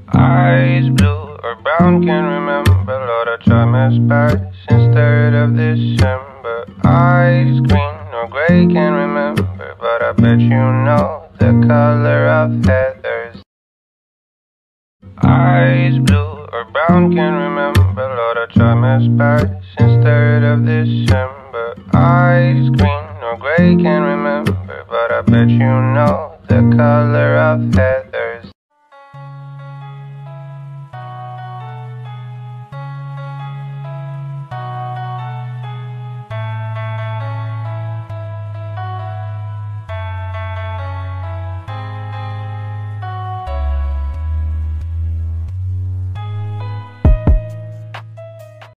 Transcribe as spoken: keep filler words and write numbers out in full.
Eyes blue or brown, can't remember. Lord, I tried my best since third of December. Eyes green or gray, can't remember, but I bet you know the color of heathers. Eyes blue or brown, can't remember. Lord, I tried my best since third of December. Eyes green or gray, can't remember, but I bet you know the color of heathers.